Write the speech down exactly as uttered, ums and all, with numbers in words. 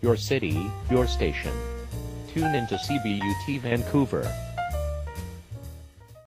Your city, your station. Tune into C B U T Vancouver.